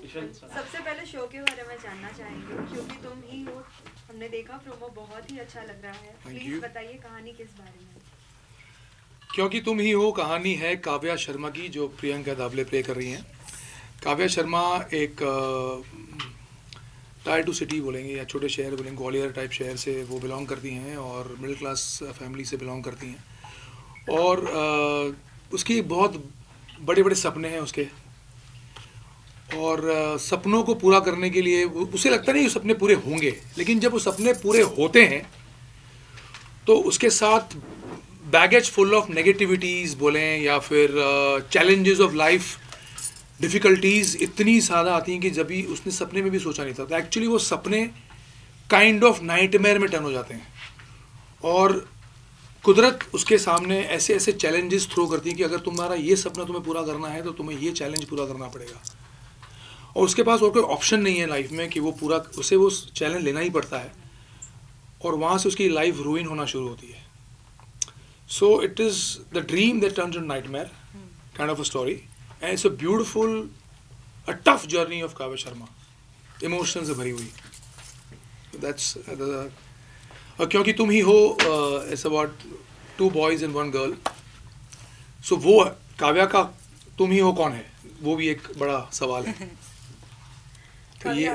सबसे पहले शो के बारे में जानना चाहेंगे क्योंकि तुम ही हो, हमने देखा प्रोमो बहुत ही अच्छा लग रहा है। प्लीज बताइए कहानी किस बारे में। क्योंकि तुम ही हो कहानी है काव्या शर्मा की, जो प्रियंका दावले प्ले कर रही हैं। काव्या शर्मा एक टायर टू सिटी बोलेंगे या छोटे शहर बोलेंगे, ग्वालियर टाइप शहर से वो बिलोंग करती हैं और मिडिल क्लास फैमिली से बिलोंग करती हैं। और उसकी बहुत बड़े बड़े सपने हैं उसके, और सपनों को पूरा करने के लिए उसे लगता नहीं कि सपने पूरे होंगे, लेकिन जब वो सपने पूरे होते हैं तो उसके साथ बैगेज फुल ऑफ नेगेटिविटीज़ बोलें या फिर चैलेंजेस ऑफ लाइफ, डिफ़िकल्टीज़ इतनी ज़्यादा आती हैं कि जब भी उसने सपने में भी सोचा नहीं था, तो एक्चुअली वो सपने काइंड ऑफ नाइटमेयर में टर्न हो जाते हैं। और कुदरत उसके सामने ऐसे ऐसे चैलेंजेस थ्रो करती है कि अगर तुम्हारा ये सपना तुम्हें पूरा करना है तो तुम्हें ये चैलेंज पूरा करना पड़ेगा। और उसके पास और कोई ऑप्शन नहीं है लाइफ में कि वो पूरा, उसे वो चैलेंज लेना ही पड़ता है, और वहाँ से उसकी लाइफ रूइन होना शुरू होती है। So it is the dream that turns into nightmare kind of a story, and it's a beautiful, a tough journey of Kavya Sharma, emotions से भरी हुई। दैट्स क्योंकि तुम ही हो it's about 2 boys and 1 girl. So वो काव्या का तुम ही हो कौन है, वो भी एक बड़ा सवाल है। तो ये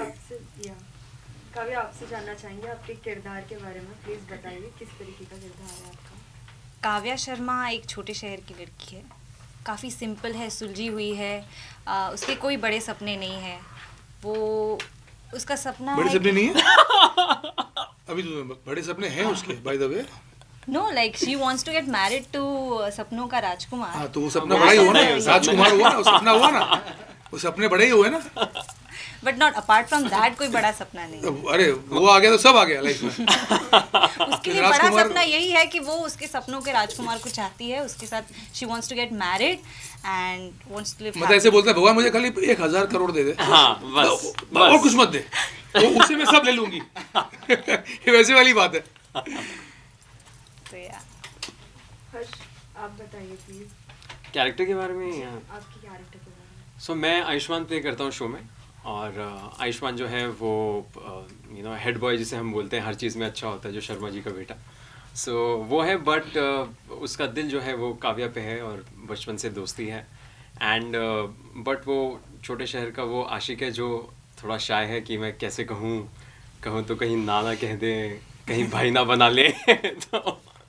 काव्या आपसे जानना चाहेंगे आपके किरदार के बारे में। प्लीज बताइए किस तरीके का किरदार है आपका। काव्या शर्मा एक छोटे शहर की लड़की है, काफ़ी सिंपल है, सुलझी हुई है। उसके कोई बड़े सपने नहीं है। वो उसका सपना बड़े सपने नहीं है अभी तो बड़े सपने हैं उसके, by the way. No, like she wants to get married to सपनों का राजकुमार। हाँ, तो वो सपना बड़ा ही हुआ ना, राजकुमार हुआ ना, वो सपना हुआ ना, वो सपने बड़े ही हुए ना। But not apart from that कोई बड़ा सपना नहीं। अरे वो आ गया तो सब आ गया लाइफ में। उसके लिए बड़ा सपना यही है कि वो उसके सपनों के राजकुमार को चाहती है, उसके साथ she wants to get married and wants to live. मतलब ऐसे बोलता है भगवान मुझे खाली 1000 करोड़ दे दे, हाँ बस, और कुछ मत दे, तो उससे मैं सब ले लूंगी। ये वैसे वाली बात है। तो या हर्ष आप बताइए प्लीज कैरेक्टर के बारे में। आपकी कैरेक्टर के बारे में। सो मैं आयुष्मान प्ले करता हूँ शो में, और आयुष्मान जो है वो हेड बॉय जिसे हम बोलते हैं, हर चीज़ में अच्छा होता है, जो शर्मा जी का बेटा। सो वो है, बट उसका दिल जो है वो काव्या पे है और बचपन से दोस्ती है। एंड बट वो छोटे शहर का वो आशिक है जो थोड़ा शाय है कि मैं कैसे कहूँ तो कहीं ना कह दे, कहीं भाई ना बना ले। तो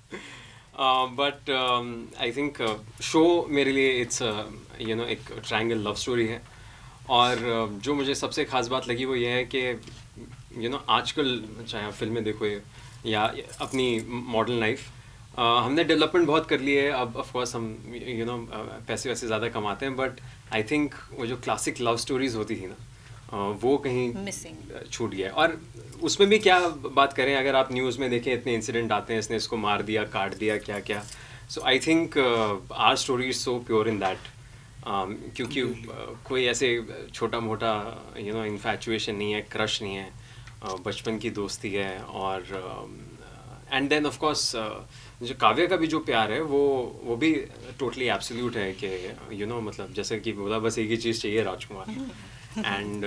बट आई थिंक शो मेरे लिए इट्स एक ट्रायंगल लव स्टोरी है। और जो मुझे सबसे ख़ास बात लगी वो ये है कि आजकल चाहे आप फिल्में देखो या अपनी मॉडर्न लाइफ, हमने डेवलपमेंट बहुत कर ली है। अब ऑफ कोर्स हम पैसे वैसे ज़्यादा कमाते हैं, बट आई थिंक वो जो क्लासिक लव स्टोरीज़ होती थी ना, वो कहीं मिसिंग छूट गया है। और उसमें भी क्या बात करें, अगर आप न्यूज़ में देखें इतने इंसिडेंट आते हैं, इसने इसको मार दिया, काट दिया, क्या क्या। So I think our story is so pure in that, क्योंकि कोई ऐसे छोटा मोटा इन्फैचुएशन नहीं है, क्रश नहीं है, बचपन की दोस्ती है। और एंड देन ऑफ कोर्स जो काव्या का भी जो प्यार है वो भी टोटली एब्सोल्यूट है कि मतलब जैसे कि बोला, बस एक ही चीज़ चाहिए, राजकुमार। एंड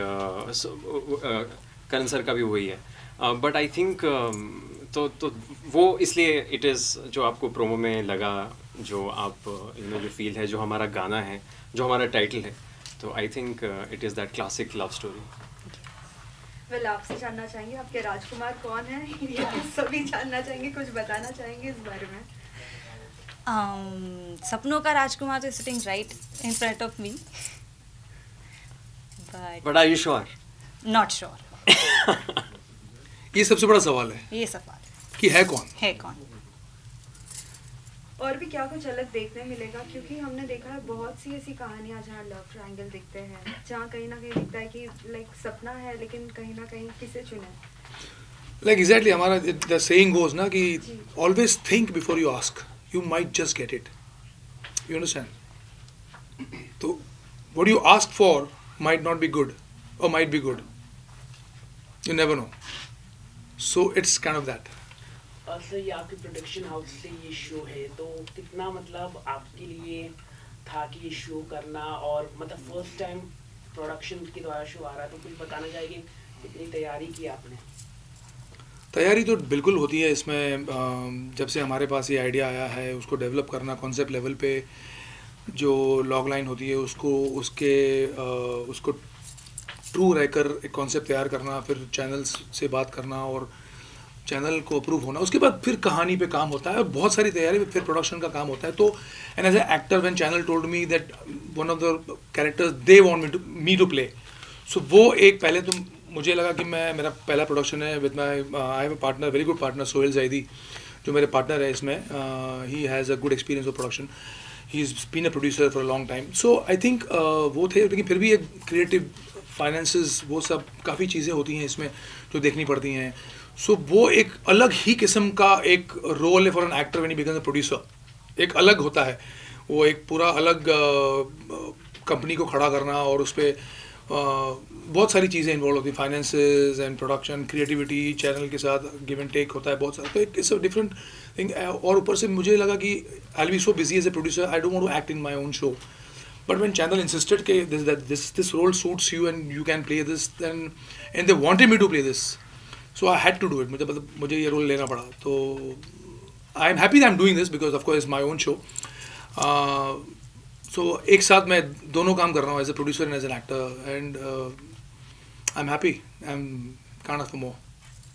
करण सर का भी वही है। बट आई थिंक तो वो इसलिए इट इज़, जो आपको प्रोमो में लगा, जो आप जो फील है, जो हमारा गाना है, जो हमारा टाइटल है, तो I think it is that classic love story. Well आपसे जानना चाहेंगे आपके राजकुमार कौन है, ये सभी जानना चाहेंगे, कुछ बताना चाहेंगे इस बारे में। सपनों का राजकुमार तो sitting right in front of me, but are you sure? Not sure. ये सबसे बड़ा सवाल है, ये सवाल है कि है कौन, है कौन। और भी क्या कुछ अलग देखने मिलेगा, क्योंकि हमने देखा है बहुत सी ऐसी कहानियां जहाँ लव ट्रायंगल दिखते हैं, जहाँ कहीं ना कहीं दिखता है कि लाइक सपना है लेकिन कहीं ना कहीं किसे चुने। लाइक एग्जैक्टली हमारा द सेइंग गोज ना कि always think before you ask, you might just get it, you understand. तो what you ask for might not be good or might be good, you never know, so it's kind of that. Sir ये आपके production house से ये show है, तो कितना मतलब आपके लिए था कि ये शो करना, और मतलब फर्स्ट टाइम प्रोडक्शन के द्वारा शो आ रहा है, तो कुछ बताना चाहिए कितनी तैयारी की आपने? तैयारी तो बिल्कुल होती है इसमें। जब से हमारे पास ये आइडिया आया है, उसको डेवलप करना कॉन्सेप्ट लेवल पे, जो लॉग लाइन होती है उसको ट्रू रहकर एक कॉन्सेप्ट तैयार करना, फिर चैनल्स से बात करना और चैनल को अप्रूव होना, उसके बाद फिर कहानी पे काम होता है और बहुत सारी तैयारी, फिर प्रोडक्शन का काम होता है। तो and as a actor when channel told me that one of the characters they want me to play, so वो एक पहले तो मुझे लगा कि मेरा पहला प्रोडक्शन है with my I have a partner, very good partner Sohail Zaidi, जो मेरे पार्टनर है इसमें। He has a good experience of production, he is been a producer for a long time. So I think वो थे, लेकिन फिर भी एक क्रिएटिव फाइनेंसेस, वो सब काफ़ी चीज़ें होती हैं इसमें जो देखनी पड़ती हैं। सो वो एक अलग ही किस्म का एक रोल है for an actor when he becomes a producer, एक अलग होता है वो, एक पूरा अलग कंपनी को खड़ा करना और उस पर बहुत सारी चीज़ें इन्वॉल्व होती हैं, finances and production, creativity, channel के साथ गिव एंड टेक होता है बहुत सारा, तो एक इट्स अ डिफरेंट थिंग। और ऊपर से मुझे लगा कि I will be so busy as a producer, I don't want to act in my own show, but when channel insisted ke this role suits you and you can play this, then and they wanted me to play this, so I had to do it. मुझे ये role लेना पड़ा, तो I am happy that I am doing this because of course it's my own show. So एक साथ मैं दोनों काम कर रहा हूँ as a producer and as an actor, and I'm happy. I'm can't ask for more.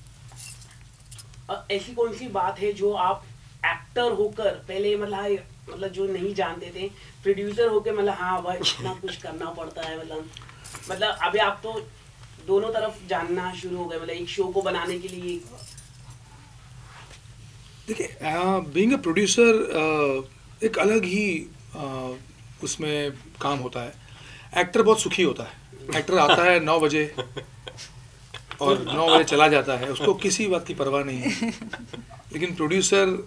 ऐसी कौन सी बात है जो आप एक्टर होकर पहले मतलब जो नहीं जानते थे, प्रोड्यूसर होकर मतलब हाँ भाई इतना कुछ करना पड़ता है, मतलब अभी आप तो दोनों तरफ जानना शुरू हो गए, मतलब एक शो को बनाने के लिए? देखिए, बीइंग अ प्रोड्यूसर एक अलग ही उसमें काम होता है। एक्टर बहुत सुखी होता है, एक्टर आता है 9 बजे और 9 बजे चला जाता है, उसको किसी बात की परवाह नहीं है। लेकिन प्रोड्यूसर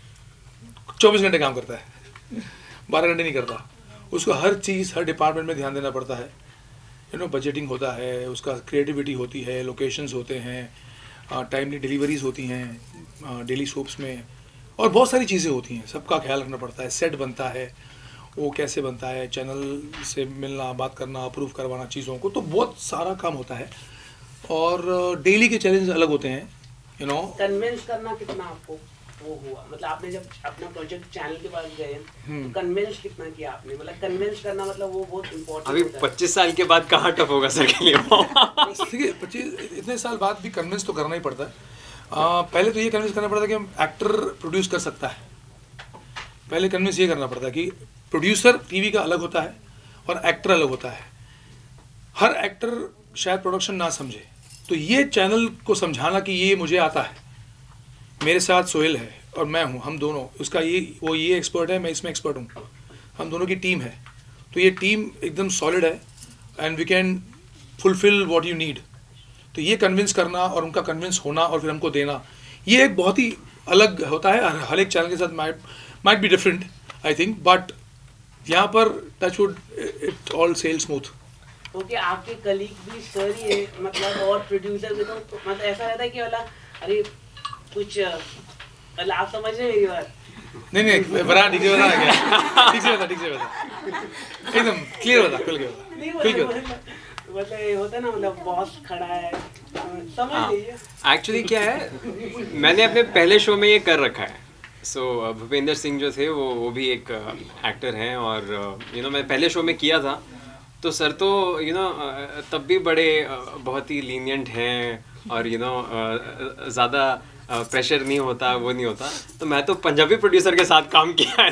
24 घंटे काम करता है, 12 घंटे नहीं करता। उसको हर चीज़, हर डिपार्टमेंट में ध्यान देना पड़ता है। बजटिंग होता है, उसका क्रिएटिविटी होती है, लोकेशंस होते हैं, टाइमली डिलीवरीज होती हैं डेली सोप्स में, और बहुत सारी चीज़ें होती हैं, सबका ख्याल रखना पड़ता है। सेट बनता है, वो कैसे बनता है, चैनल से मिलना, बात करना, अप्रूव करवाना चीज़ों को, तो बहुत सारा काम होता है और डेली के चैलेंज अलग होते हैं। कन्विंस करना कितना आपको वो हुआ, मतलब आपने जब अपना प्रोजेक्ट चैनल के पास गए तो कन्विंस कितना किया आपने? मतलब कन्विंस करना मतलब वो बहुत इम्पोर्टेंट अभी 25 साल के बाद कहाँ टफ होगा सर के लिए? देखिए, 25 इतने साल बाद भी कन्विंस तो करना ही पड़ता है। पहले तो ये कन्विंस करना पड़ता है कि एक्टर प्रोड्यूस कर सकता है। पहले कन्विंस ये करना पड़ता है कि प्रोड्यूसर टीवी का अलग होता है और एक्टर अलग होता है। हर एक्टर शायद प्रोडक्शन ना समझे, तो ये चैनल को समझाना कि ये मुझे आता है, मेरे साथ सोहेल है और मैं हूँ, हम दोनों, उसका वो ये एक्सपर्ट है, मैं इसमें एक्सपर्ट हूँ, हम दोनों की टीम है, तो ये टीम एकदम सॉलिड है and we can fulfil what you need. तो ये कन्विंस करना और उनका कन्विंस होना और फिर हमको देना, ये एक बहुत ही अलग होता है। हर एक चैनल के साथ might be different I think, but यहाँ पर touchwood it all sail smooth. Okay, आपके कलीग भी सर ही है मतलब, और प्रोड्यूसर भी, तो मतलब ऐसा रहता है कि वाला अरे कुछ मतलब आप समझ रहे मेरी बात? नहीं बता, ठीक से बता एकदम क्लियर बता, खुल के बता। मतलब होता है ना, मतलब बॉस खड़ा है, समझ लीजिए। एक्चुअली क्या है, मैंने अपने पहले शो में ये कर रखा है। सो भूपेंद्र सिंह जो थे वो भी एक एक्टर हैं, और मैं पहले शो में किया था, तो सर तो तब भी बड़े बहुत ही लीनियंट हैं, और ज़्यादा प्रेशर नहीं होता, वो नहीं होता। तो मैं तो पंजाबी प्रोड्यूसर के साथ काम किया है,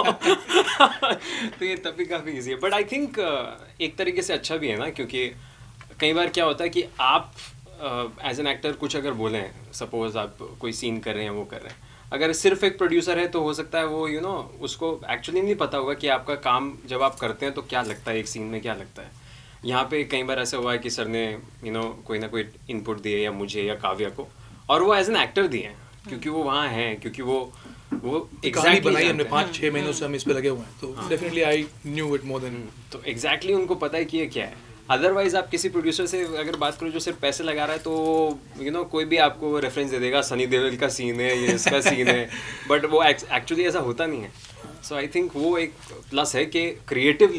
तो ये तब भी काफ़ी ईजी है। बट आई थिंक एक तरीके से अच्छा भी है ना, क्योंकि कई बार क्या होता है कि आप एज एन एक्टर कुछ अगर बोलें, सपोज आप कोई सीन कर रहे हैं, वो कर रहे हैं, अगर सिर्फ एक प्रोड्यूसर है तो हो सकता है वो उसको एक्चुअली नहीं पता होगा कि आपका काम जब आप करते हैं तो क्या लगता है, एक सीन में क्या लगता है। यहाँ पे कई बार ऐसा हुआ है कि सर ने कोई ना कोई इनपुट दिए, या मुझे या काव्या को, और वो एज एन एक्टर दिए हैं, क्योंकि वो वहाँ हैं, क्योंकि वो एग्जैक्टली बनाई हमने 5-6 महीनों से हम इस पे लगे हुए हैं, तो definitely I knew it more then. तो एग्जैक्टली उनको पता है कि ये क्या है। अदरवाइज आप किसी प्रोड्यूसर से अगर बात करो जो सिर्फ पैसे लगा रहा है, तो कोई भी आपको रेफरेंस दे देगा, सनी देओल का सीन है, ये इसका सीन है, बट वो एक्चुअली ऐसा होता नहीं है। सो आई थिंक वो एक प्लस है कि क्रिएटिवली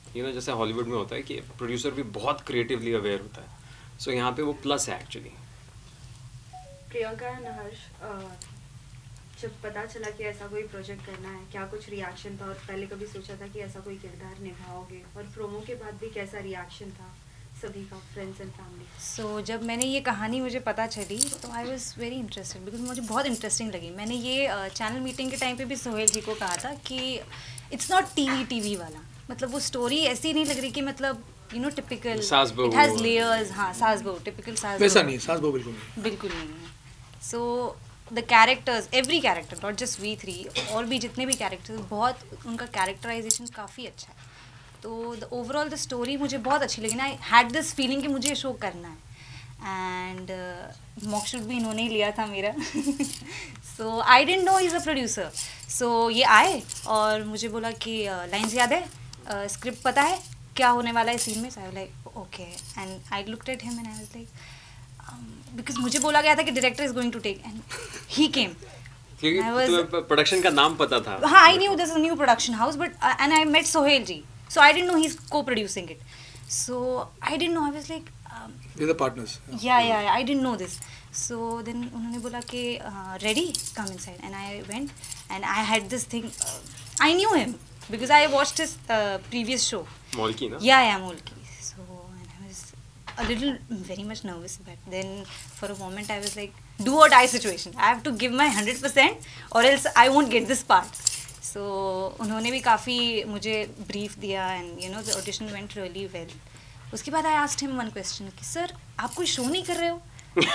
जैसे हॉलीवुड में होता है कि प्रोड्यूसर भी बहुत क्रिएटिवली अवेयर होता है, सो यहाँ पे वो प्लस है एक्चुअली। प्रियंका एंड हर्ष, जब पता चला कि ऐसा कोई प्रोजेक्ट करना है, क्या कुछ रिएक्शन था, और पहले कभी सोचा था कि ऐसा कोई किरदार निभाओगे, और प्रोमो के बाद भी कैसा रिएक्शन था सभी का, फ्रेंड्स एंड फैमिली? सो जब मैंने ये कहानी मुझे पता चली तो I was very interested, because मुझे बहुत इंटरेस्टिंग लगी। मैंने ये चैनल मीटिंग के टाइम पे भी सोहेल जी को कहा था कि इट्स नॉट टीवी वाला, मतलब वो स्टोरी ऐसी नहीं लग रही कि मतलब टिपिकल इट हैज़ लेयर्स। हाँ, सास बहू, टिपिकल सास बहू वैसा नहीं, सास बहू बिल्कुल नहीं है। So the characters, every character, not just we three, और भी जितने भी कैरेक्टर्स, बहुत उनका कैरेक्टराइजेशन काफ़ी अच्छा है। तो द ओवरऑल द स्टोरी मुझे बहुत अच्छी लगी ना। आई हैड दिस फीलिंग कि मुझे ये शो करना है, एंड मॉकशूट भी इन्होंने ही लिया था मेरा। So I didn't know he is a producer. So ये आए और मुझे बोला कि लाइन्स याद है, स्क्रिप्ट पता है क्या होने वाला है सीन में? So I was like okay, and I looked at him and I was like, because मुझे बोला गया था कि director is going to take, and he came. क्योंकि तुम्हें प्रोडक्शन का नाम पता था। हाँ, I knew this is a new production house, but and I met Sohail ji, so I didn't know he's co-producing it, so I didn't know, I was like we're the partners. Yeah, I didn't know this. So then उन्होंने बोला कि ready, come inside, and I went and I had this thing, I knew him because I watched his previous show. Molki na? Yeah, Molki. So and I was a little very much nervous, but then for a moment I was like, do or die situation, I have to give my 100% or else I won't get this part. So उन्होंने भी काफ़ी मुझे brief दिया, and the audition went really well. उसके बाद I asked him one question कि sir आप कोई शो नहीं कर रहे हो?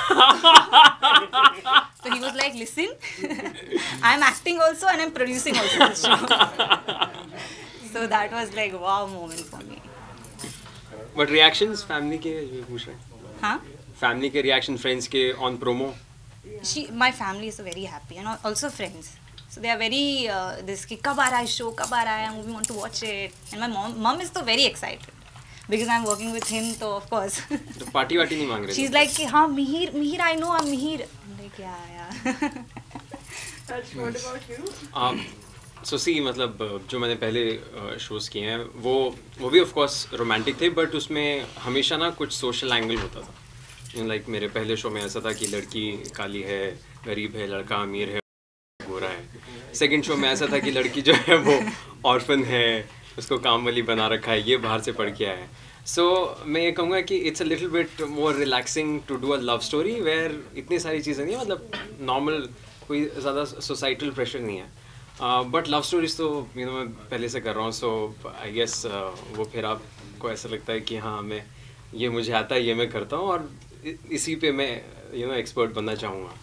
तो he was like, listen, I am acting also and I am producing also this show. So that was like wow moment for me. But reactions family के जो पूछ रहे हैं, हाँ, फैमिली के रिएक्शन, फ्रेंड्स के on promo? My family is very happy and also friends, so they are very this कि कब आ रहा है शो, कब आ रहा है, we want to watch it, and my mom is so very excited because I'm working with him, तो of course तो party वार्टी नहीं मांग रहे? she's like कि हाँ Mihir I know I'm Mihir, I'm like yeah What about you? सो सी, मतलब जो मैंने पहले शोज़ किए हैं वो भी ऑफ कोर्स रोमांटिक थे, बट उसमें हमेशा ना कुछ सोशल एंगल होता था। लाइक मेरे पहले शो में ऐसा था कि लड़की काली है, गरीब है, लड़का अमीर है, गोरा है। सेकंड शो में ऐसा था कि लड़की जो है वो ऑर्फन है, उसको काम वाली बना रखा है, ये बाहर से पढ़ के आया है। सो मैं ये कहूँगा कि it's a little bit more relaxing to do a love story where इतनी सारी चीज़ें नहीं है, मतलब नॉर्मल कोई ज़्यादा सोसाइटल प्रेशर नहीं है। बट लव स्टोरीज तो मैं पहले से कर रहा हूँ, सो आई गेस वो फिर आपको ऐसा लगता है कि हाँ मैं ये मुझे आता है, ये मैं करता हूँ, और इसी पे मैं एक्सपर्ट बनना चाहूँगा।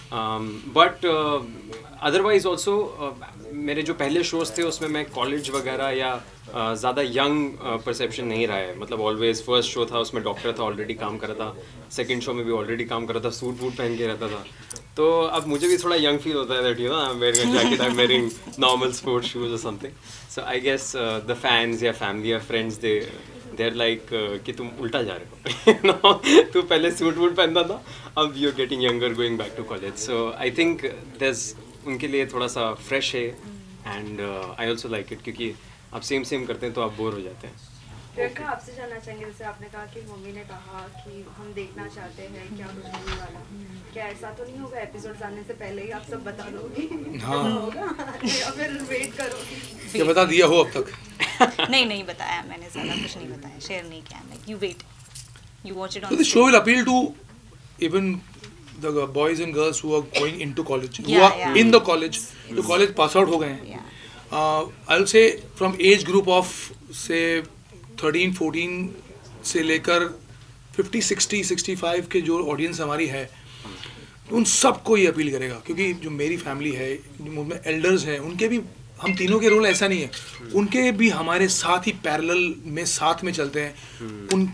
बट अदरवाइज ऑल्सो मेरे जो पहले शोज़ थे उसमें मैं कॉलेज वगैरह या ज़्यादा यंग परसेप्शन नहीं रहा है। मतलब ऑलवेज फर्स्ट शो था उसमें डॉक्टर था, ऑलरेडी काम कर रहा था, सेकंड शो में भी ऑलरेडी काम कर रहा था, सूट वूट पहन के रहता था, तो अब मुझे भी थोड़ा यंग फील होता है that I am wearing a jacket, I am wearing normal sports shoes और something. So I guess the fans या फैमिली या फ्रेंड्स दे आर लाइक कि तुम उल्टा जा रहे हो तू पहले सूट वूट पहनता था, अब you are getting younger going back to college. So I think that's उनके लिए थोड़ा सा फ्रेश है, and I also like it, क्योंकि आप सेम करते हैं तो आप बोर हो जाते हैं। प्रियंका, आपसे जानना चाहेंगे, जैसे आपने कहा कि मम्मी ने कहा कि हम देखना चाहते हैं क्या कुछ होने वाला, क्या ऐसा तो नहीं होगा एपिसोड्स आने से पहले ही आप सब बता दोगी? हाँ। होगा या फिर वेट करोगी? क्या बता दिया हो अब तक? नहीं बताया मैंने, ज़्यादा कुछ नहीं बताया, शेयर नहीं किया। Like you wait, you watch it So on the show will appeal to even the boys and girls who are going into college, who Yeah, are yeah. in the college, जो college pass out हो गए हैं। I'll say from age group of say 13-14 से लेकर 50-60-65 के जो audience हमारी है, उन सबको ये अपील करेगा, क्योंकि जो मेरी फैमिली है, उनमें एल्डर्स हैं, उनके भी हम तीनों के रोल ऐसा नहीं है, उनके भी हमारे साथ ही पैरेलल में साथ में चलते हैं। उन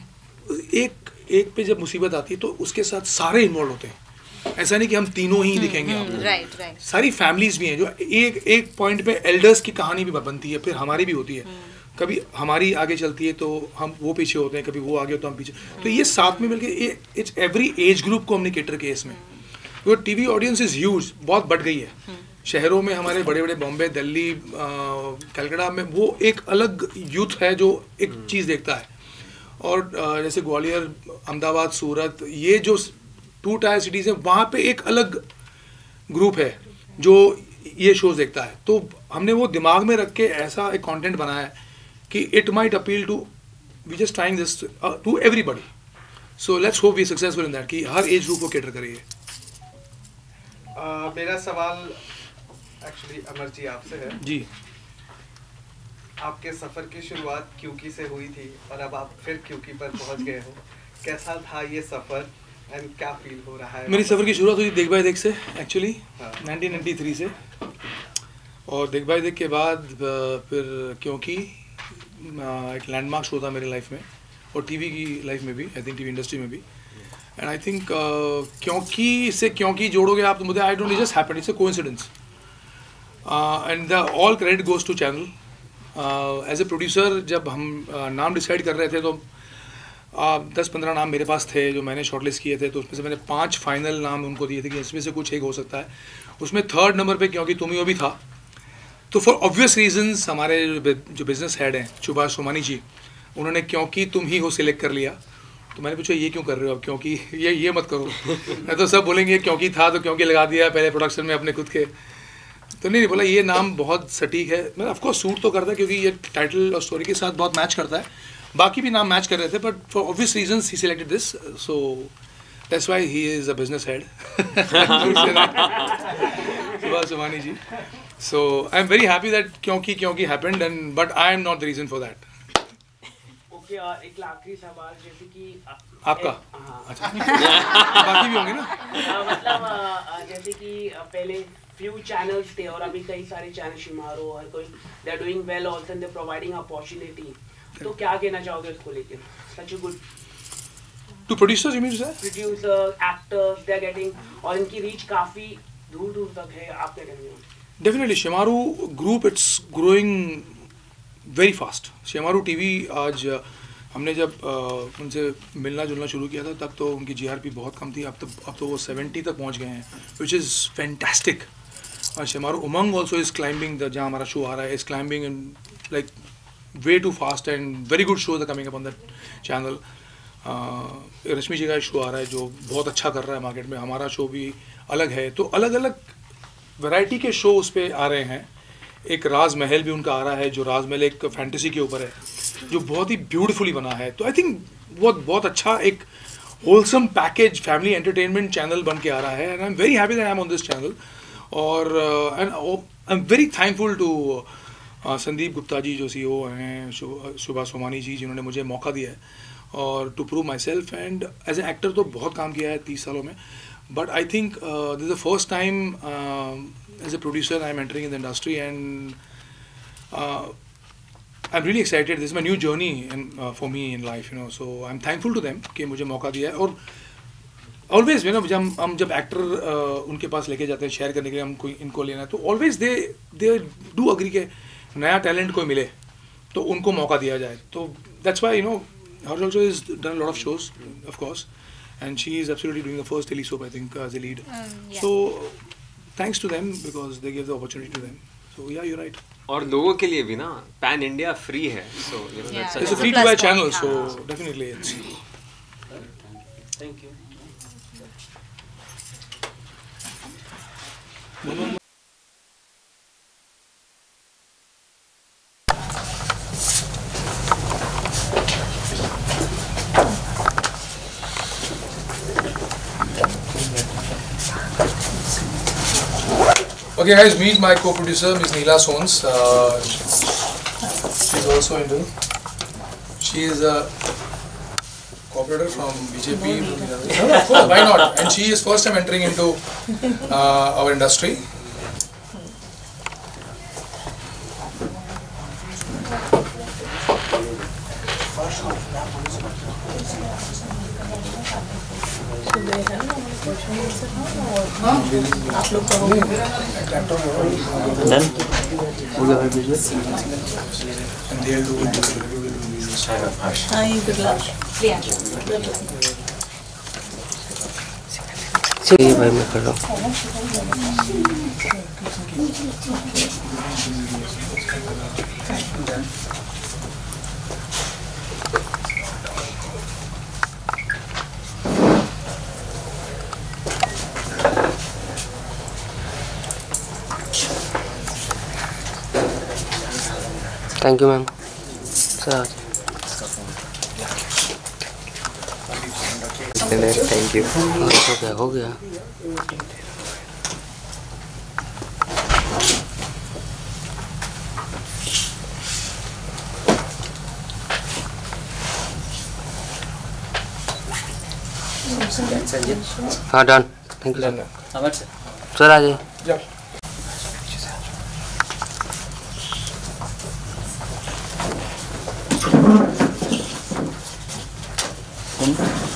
एक पे जब मुसीबत आती है तो उसके साथ सारे इन्वॉल्व होते हैं, ऐसा नहीं कि हम तीनों ही दिखेंगे आपको। राइट। सारी फैमिलीज भी हैं जो एक पॉइंट पे एल्डर्स की कहानी भी बनती है, फिर हमारी भी होती है, कभी हमारी आगे चलती है तो हम वो पीछे होते हैं, कभी वो आगे तो हम पीछे, तो ये साथ में मिलके इट्स एवरी एज ग्रुप को हमने केटर किया इसमें। वो टीवी ऑडियंस इज ह्यूज, बहुत बढ़ गई है, शहरों में हमारे बड़े बड़े बॉम्बे, दिल्ली, कलकत्ता में वो एक अलग यूथ है जो एक चीज़ देखता है, और जैसे ग्वालियर, अहमदाबाद, सूरत, ये जो 2 टायर सिटीज़ हैं, वहाँ पे एक अलग ग्रुप है जो ये शोज़ देखता है। तो हमने वो दिमाग में रख के ऐसा एक कंटेंट बनाया है कि it might appeal to, we just trying this to everybody. So let's hope we successful in that कि हर एज ग्रुप को कैटर करिए। मेरा सवाल एक्चुअली अमर जी आपसे है जी। आपके सफ़र की शुरुआत क्यूकी से हुई थी और अब आप फिर क्यूकी पर पहुंच गए हो, कैसा था ये सफ़र एंड क्या फील हो रहा है? मेरी सफ़र की शुरुआत हुई देख भाई देख से एक्चुअली, हाँ। 1993 से, और देख भाई देख के बाद फिर क्योंकि एक लैंडमार्क शो था मेरी लाइफ में और टीवी की लाइफ में भी, आई थिंक टीवी इंडस्ट्री में भी। एंड आई थिंक क्योंकि से क्योंकि जोड़ोगे आप तो मुझे, I don't, it just happened, it's a coincidence and the all credit goes to channel. As a producer जब हम नाम डिसाइड कर रहे थे तो 10-15 नाम मेरे पास थे जो मैंने शॉर्टलिस्ट किए थे, तो उसमें से मैंने 5 फाइनल नाम उनको दिए थे कि इसमें से कुछ एक हो सकता है। उसमें 3rd नंबर पे क्योंकि तुम ही वो भी था। तो फॉर ऑब्वियस रीजंस हमारे जो बिजनेस हेड हैं सुभाष सोमानी जी, उन्होंने क्योंकि तुम ही हो सिलेक्ट कर लिया। तो मैंने पूछा ये क्यों कर रहे हो अब, क्योंकि ये मत करो नहीं तो सब बोलेंगे क्योंकि था तो क्योंकि लगा दिया पहले प्रोडक्शन में अपने खुद के। तो नहीं बोला ये नाम बहुत सटीक है, मतलब ऑफकोर्स सूट तो करता है क्योंकि ये टाइटल और स्टोरी के साथ बहुत मैच करता है। बाकी भी नाम मैच कर रहे थे but for obvious reasons he selected this, so that's why he is a business head Subhash Somani ji. So I am very happy that क्योंकि happened and but I am not the reason for that. Okay, और एक आखिरी सवाल, जैसे कि आपका? हाँ अच्छा बाकी भी होंगे ना? मतलब जैसे कि पहले few channels थे और अभी कई सारे चैनल शिमारो और कोई they are doing well also and they are providing opportunity, तो क्या कहना चाहोगे उसको लेकर? Such a good To producers you mean to say? producers, actors, they are getting, और इनकी रीच काफी दूर दूर तक है, आप क्या कहेंगे? Definitely Shimaru group, it's growing very fast. Shimaru TV आज हमने जब उनसे मिलना जुलना शुरू किया था तब तो उनकी GRP बहुत कम थी, अब तो वो 70 तक पहुंच गए हैं, which is fantastic. और शिमारू उमंग also is climbing, जहाँ हमारा शो आ रहा है is climbing and like way too fast and very good shows are coming up on that channel. रश्मि जी का शो आ रहा है जो बहुत अच्छा कर रहा है मार्केट में, हमारा शो भी अलग है, तो अलग अलग वैरायटी के शो उस पर आ रहे हैं। एक राज महल भी उनका आ रहा है जो राज महल एक फैंटेसी के ऊपर है जो बहुत ही ब्यूटीफुली बना है। तो आई थिंक बहुत अच्छा एक wholesome package family entertainment channel बन के आ रहा है and I am very happy that I am on this channel. और and I am very thankful to Sandeep Gupta ji जो CEO हैं, सुभाष सोमानी जी जिन्होंने मुझे मौका दिया है और to prove myself. And as a actor तो बहुत काम किया है 30 सालों में, but I think this is the first time as a producer I am entering in the industry and I'm really excited. This is my new journey for me in life, you know. So I'm thankful to them कि मुझे मौका दिया है। और always you know जब actor उनके पास लेके जाते हैं शेयर करने के लिए, हम कोई इनको लेना है तो always they do agree कि नया टैलेंट कोई मिले तो उनको मौका दिया जाए। तो that's why you know Harsh also has done a lot of shows of course and she is absolutely doing the first tele soap I think as a lead. Yeah. So thanks to them because they gave the opportunity to them. So yeah, you're right. और लोगों के लिए भी ना pan India free है, so you know Yeah. that's It's a That's a free to plus buy point, channel, हाँ. so definitely it's. Thank you. Okay, guys, meet my co-producer, Ms. Neela Sons. She's also into. She is a co-operator from BJP. No, of course, why not? And she is first time entering into our industry. Done. Who's our business? And they'll do it. Hi, good luck. Yeah. ठीक भाई मैं कर रहा हूँ। Thank you ma'am. Sir thank you. हो गया हाँ done. Thank you sir. Sir आ जाइए। कौन